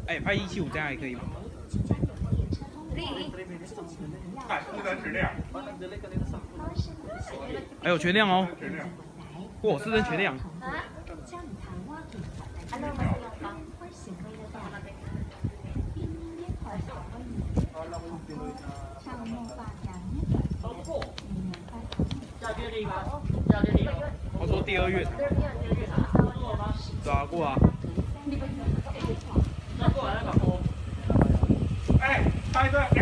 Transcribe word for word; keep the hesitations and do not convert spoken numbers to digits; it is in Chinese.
哎，拍一七五这样也可以吗？ 哎，不能全亮。 还有全亮哦。哇，是真全亮。他说第二月。抓过啊。 哎，拍一段。